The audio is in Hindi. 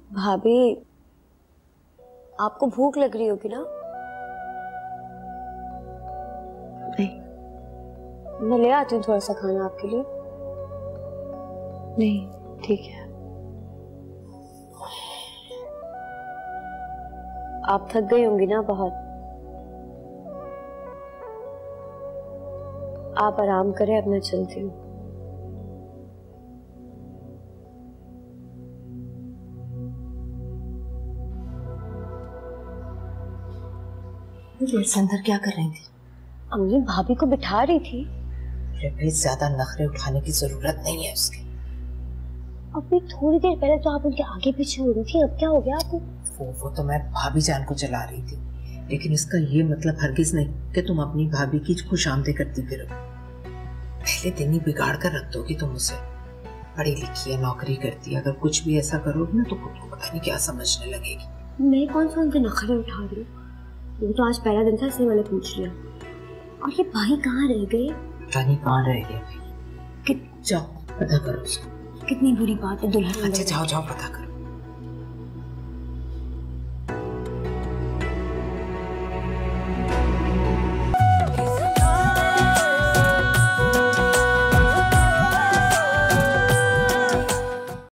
भाभी, आपको भूख लग रही होगी ना? नहीं, मैं ले आती हूँ थोड़ा सा खाना आपके लिए। नहीं, ठीक है। आप थक गई होंगी ना बहुत। आप आराम करें, अब मैं चलती हूँ। अंदर क्या कर रही थी? अम्मी भाभी को बिठा रही थी। भाई ज्यादा नखरे उठाने की जरूरत नहीं है उसकी। अभी थोड़ी देर पहले तो आप उनके आगे पीछे हो रही थी, अब क्या हो गया आपको? वो तो मैं भाभी जान को चला रही थी, लेकिन इसका ये मतलब हरगिज नहीं कि तुम अपनी भाभी की खुशामदी करती फिरो। पहले दिन ही बिगाड़ कर रख दोगी तुम उसे। पढ़ी लिखी है, नौकरी करती है, अगर कुछ भी ऐसा करोगी ना तो खुद को पता नहीं क्या समझने लगेगी। मैं कौन सा उनके नखरे उठा रही हूँ? वो तो आज पहला दिन था इसलिए मैंने पूछ लिया। और ये भाई कहाँ रह गए? पता नहीं कहाँ रह गए भाई। जाओ पता करो उसको। कितनी बुरी बात है दुल्हन। अच्छा जाओ जाओ पता करो।